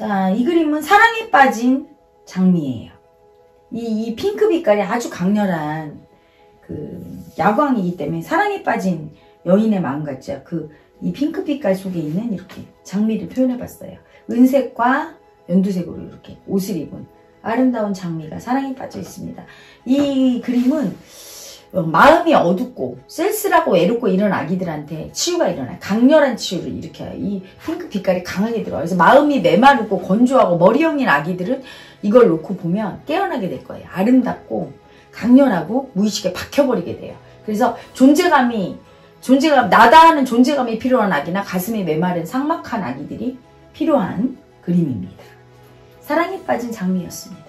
자, 이 그림은 사랑에 빠진 장미예요. 이 핑크 빛깔이 아주 강렬한 그 야광이기 때문에 사랑에 빠진 여인의 마음 같죠. 이 핑크 빛깔 속에 있는 이렇게 장미를 표현해 봤어요. 은색과 연두색으로 이렇게 옷을 입은 아름다운 장미가 사랑에 빠져 있습니다. 이 그림은 마음이 어둡고 쓸쓸하고 외롭고 이런 아기들한테 치유가 일어나요. 강렬한 치유를 일으켜요. 이 핑크 빛깔이 강하게 들어요. 그래서 마음이 메마르고 건조하고 머리형인 아기들은 이걸 놓고 보면 깨어나게 될 거예요. 아름답고 강렬하고 무의식에 박혀버리게 돼요. 그래서 나다하는 존재감이 필요한 아기나 가슴이 메마른 삭막한 아기들이 필요한 그림입니다. 사랑에 빠진 장미였습니다.